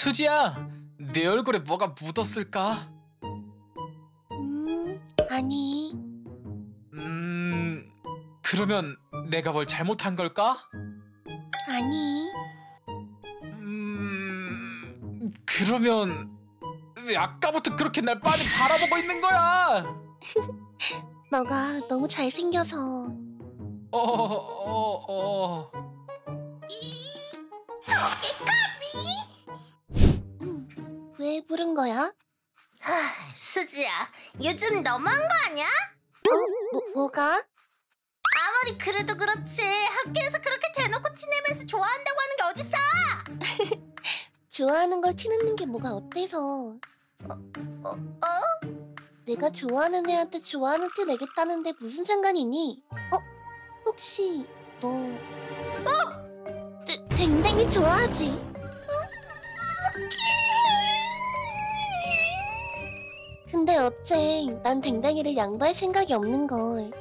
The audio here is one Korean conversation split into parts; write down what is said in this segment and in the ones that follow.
수지야, 내 얼굴에 뭐가 묻었을까? 아니. 그러면 내가 뭘 잘못한 걸까? 아니. 그러면 왜 아까부터 그렇게 날 빤히 바라보고 있는 거야? 너가 너무 잘생겨서. 왜 부른 거야? 수지야, 요즘 너무한 거 아니야? 뭐가? 아무리 그래도 그렇지 학교에서 그렇게 대놓고 티내면서 좋아한다고 하는 게 어딨어? 좋아하는 걸 티내는 게 뭐가 어때서? 내가 좋아하는 애한테 좋아하는 티 내겠다는데 무슨 상관이니? 혹시 너 댕댕이 좋아하지? 근데 어째 난 댕댕이를 양보할 생각이 없는걸. 뭐?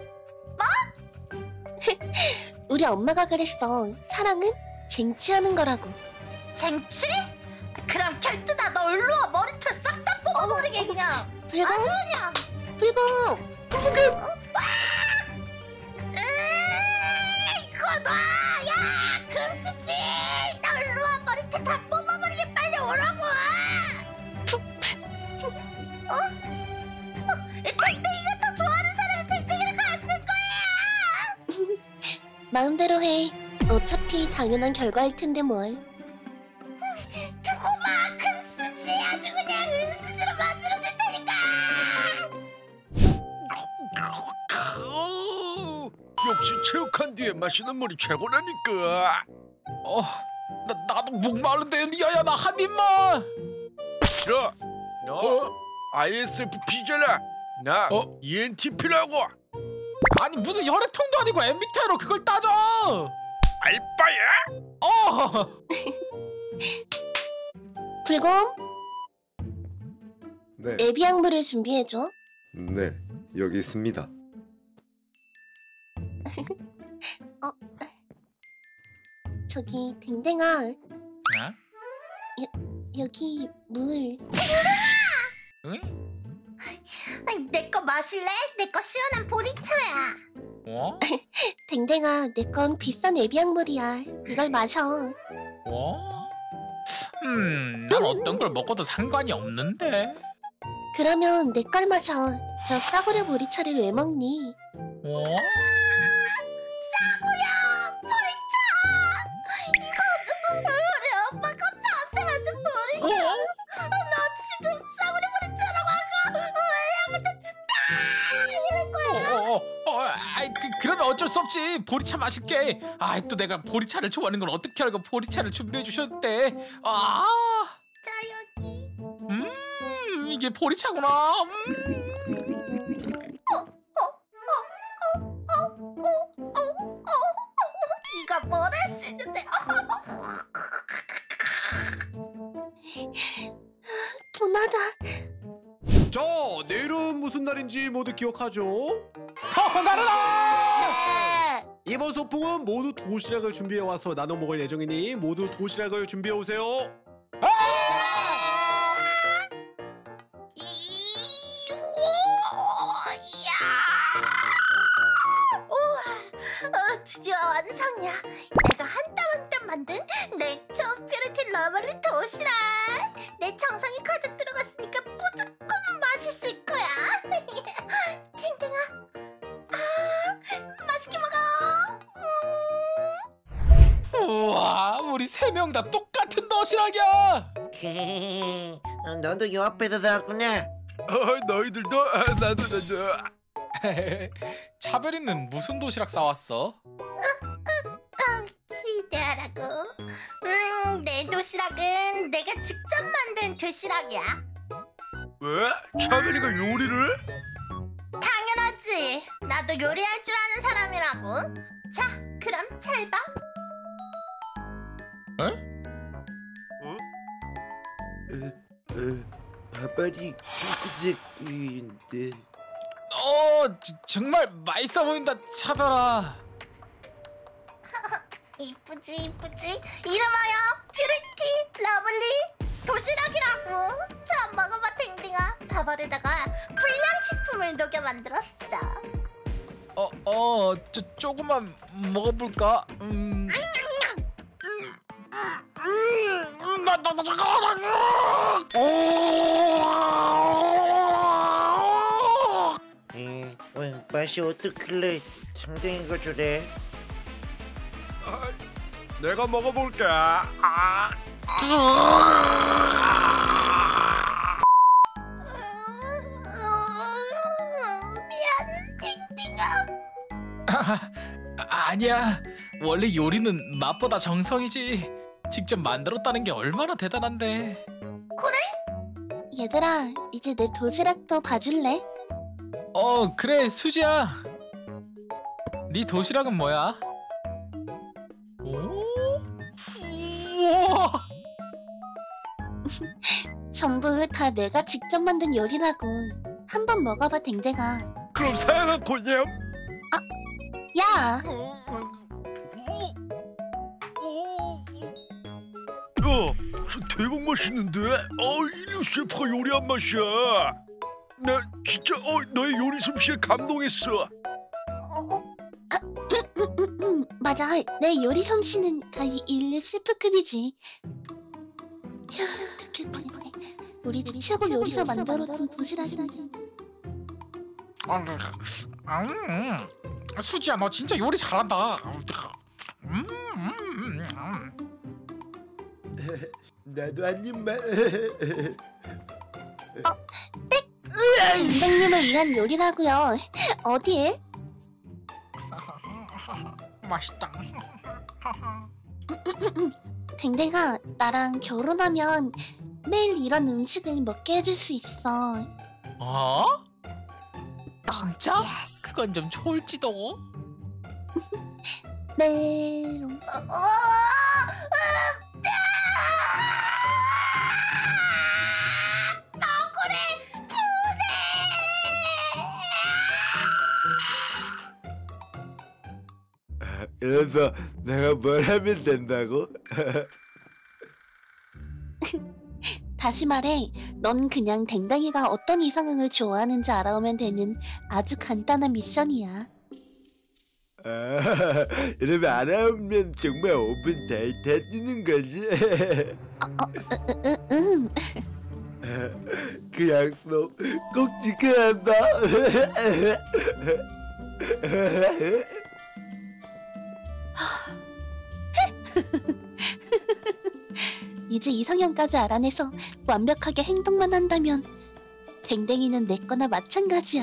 우리 엄마가 그랬어. 사랑은 쟁취하는 거라고. 쟁취? 그럼 결투다. 너 일로 와. 머리털 싹 다 뽑아버리게 그냥. 불공? 그냥. 불공! 이거 놔! 야! 금수지! 너 일로 와. 머리털 다 뽑아버리게 빨리 오라고! 댕댕이가 더 좋아하는 사람이 댕댕이를 갖는 거야! 마음대로 해. 어차피 당연한 결과일 텐데 뭘. 두고 봐! 금수지! 아주 그냥 은수지로 만들어줄 테니까! 역시 체육한 뒤에 마시는 물이 최고라니까. 나도 목마른데 리아야, 나 한 입만. 싫어. 너 ISFP잖아. 나 ENTP라고. 아니 무슨 혈액통도 아니고 MBTI로 그걸 따져. 알바야? 불공? 네, 애비약물을 준비해줘. 네, 여기 있습니다. 저기 댕댕아, 어? 여기 물. 응? 내 거 마실래? 내 거 시원한 보리차야. 댕댕아, 내 건 비싼 애비약물이야. 이걸 마셔. 난 어떤 걸 먹어도 상관이 없는데. 그러면 내 걸 마셔. 저 싸구려 보리차를 왜 먹니? 싸구려 보리차! 이거 우리 오빠가 밤새 만든 보리차. 너 지금 싸구려 보리차라고 한 거 왜냐면 이럴 거야. 그러면 어쩔 수 없지. 보리차 마실게. 또 내가 보리차를 좋아하는 걸 어떻게 알고 보리차를 준비해 주셨대. 자 여기. 이게 보리차구나. 네가 뭘 할 수 있는데? 분하다. 자, 내일은 무슨 날인지 모두 기억하죠? 나르다. 이번 소풍은 모두 도시락을 준비해와서 나눠 먹을 예정이니 모두 도시락을 준비해오세요. 드디어 완성이야. 내가 한 땀 한 땀 만든 내처 퓨리티 러블리 도시락. 내 정성이 가득 들어갔으니까 무조건 맛있을 거야. 탱탱아, 맛있게 먹어. 우와, 우리 세 명 다 똑같은 도시락이야. 너도 요 앞에서 살았구나. 너희들도 나도. 차별이는 무슨 도시락 싸왔어? 기대하라고. 내 도시락은 내가 직접 만든 도시락이야. 왜? 차별이가 요리를? 당연하지. 나도 요리할 줄 아는 사람이라고. 자, 그럼 잘 봐. 밥알이 핑크색인데. 정말 맛있어 보인다, 차별아. 이쁘지 이쁘지. 이름하여 퓨리티 러블리 도시락이라고. 자, 먹어봐 댕댕아. 밥알에다가 불량식품을 녹여 만들었어. 조금만 먹어볼까? 맛이 어떻길래 상당히가 저래? 내가 먹어볼게. 미안해 댕댕아. 아니야. 원래 요리는 맛보다 정성이지. 직접 만들었다는 게 얼마나 대단한데. 얘들아, 이제 내 도시락도 봐줄래? 그래 수지야. 네 도시락은 뭐야? 오? 우와! 전부 다 내가 직접 만든 요리라고. 한번 먹어봐, 댕댕아. 그럼 사양한 곤염. 야! 야, 대박 맛있는데? 일류 셰프가 요리한 맛이야. 나 진짜 너의 요리 솜씨에 감동했어. 맞아, 내 요리 솜씨는 거의 인류 셰프급이지. 휴, 특히 뻔해. 우리 집 최고 요리사 만들어준 도시락인데. 수지야 너 진짜 요리 잘한다. 나도 한 입만. 선생님을 위한 요리라고요. 어디에? 맛있다. 댕댕아, 나랑 결혼하면 매일 이런 음식을 먹게 해줄 수 있어. 어? 진짜? 그건 좀 좋을지도. 메롱. 그래서 내가 뭘 하면 된다고? 다시 말해, 넌 그냥 댕댕이가 어떤 이상형을 좋아하는지 알아오면 되는 아주 간단한 미션이야. 이러면 알아오면 정말 5분 데이트 해주는 거지? 그 약속 꼭 지켜야 한다. 이제 이상형까지 알아내서 완벽하게 행동만 한다면 댕댕이는 내 거나 마찬가지야.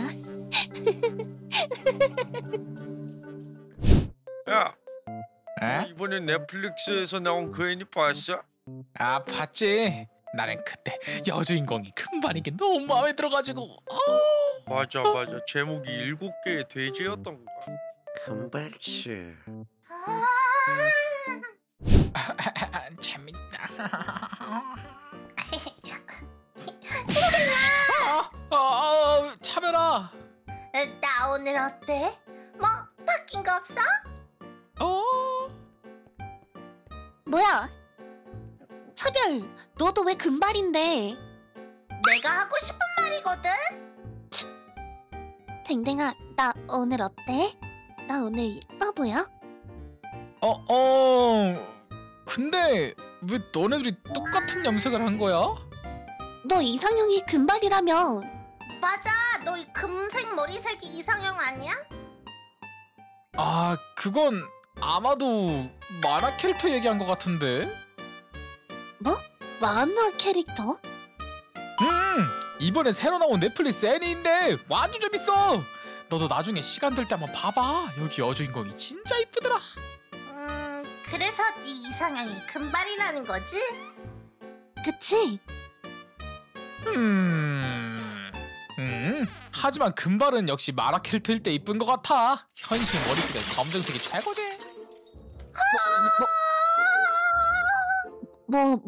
야, 에? 이번에 넷플릭스에서 나온 그 애니 봤어? 아 봤지. 나는 그때 여주인공이 금발인 게 너무 마음에 들어가지고. 맞아. 제목이 7개의 돼지였던 거. 금발치. 재밌다. 차별아. 나 오늘 어때? 뭐 바뀐 거 없어? 뭐야? 차별, 너도 왜 금발인데? 내가 하고 싶은 말이거든. 댕댕아, 나 오늘 어때? 나 오늘 예뻐 보여? 근데 왜 너네들이 똑같은 염색을 한 거야? 너 이상형이 금발이라며. 맞아. 너 이 금색 머리색이 이상형 아니야? 아 그건 아마도 만화 캐릭터 얘기한 것 같은데. 뭐? 만화 캐릭터? 이번에 새로 나온 넷플릭스 애니인데 완전 재밌어. 너도 나중에 시간 될 때 한번 봐봐. 여기 여주인공이 진짜 이쁘더라. 그래서 네 이상형이 금발이라는 거지? 그치? 하지만 금발은 역시 만화 캐릭터일 때 이쁜 것 같아. 현실 머리색은 검정색이 최고지. 뭐?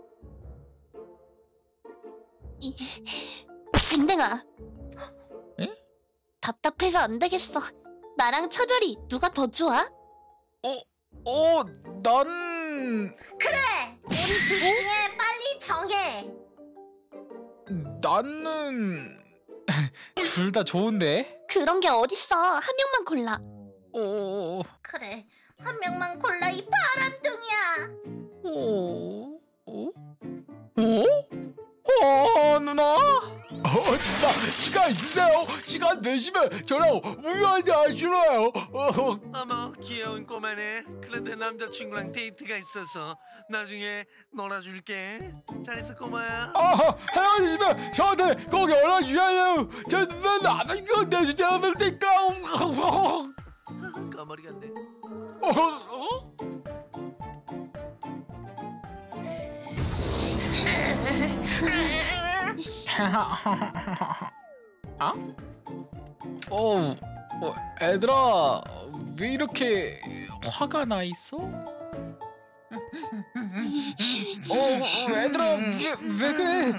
댕댕아. 에? 답답해서 안 되겠어. 나랑 차별이 누가 더 좋아? 난 그래. 우리 둘 중에 빨리 정해. 나는 둘 다 좋은데. 그런 게 어딨어. 한 명만 골라. 오, 그래, 한 명만 골라 이 바람둥이야. 오, 오, 오, 누나. 나 시간 있으세요? 시간 되시면 저랑 무료하지 않으시나요? 어머 귀여운 꼬마네. 그런데 남자친구랑 데이트가 있어서 나중에 놀아줄게. 잘 있어 꼬마야. 헤어지시면 저한테 꼭 연락주세요. 저는 나쁜 건 내주지 않을 테니까. 까마리 같네. 아? 애들아, 왜 이렇게 화가 나 있어? 애들아, 왜 그래?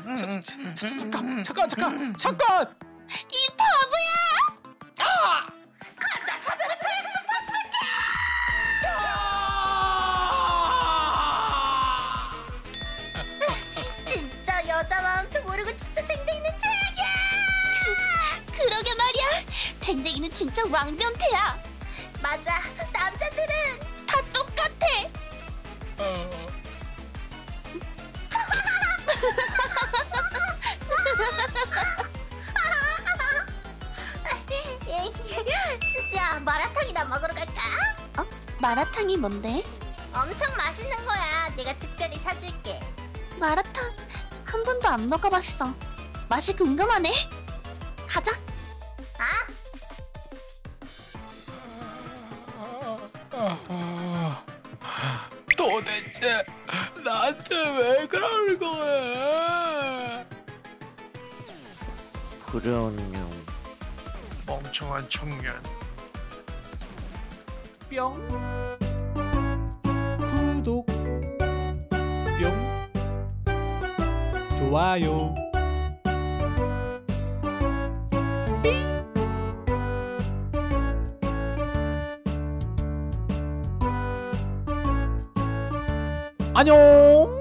잠깐! 이 바보야! 간다 차별의 진짜 여자 마음도 모르고 진짜 댕댕이는 최악이야. 그러게 말이야. 댕댕이는 진짜 왕변태야. 맞아, 남자들은 다 똑같아. 수지야, 마라탕이나 먹으러 갈까? 마라탕이 뭔데? 엄청 맛있는 거야. 내가 특별히 사줄게. 마라탕 한 번도 안 먹어봤어. 맛이 궁금하네. 가자. 도대체 나한테 왜 그러는 거야? 그러면 멍청한 청년. 뿅 구독 뿅 좋아요 안녕.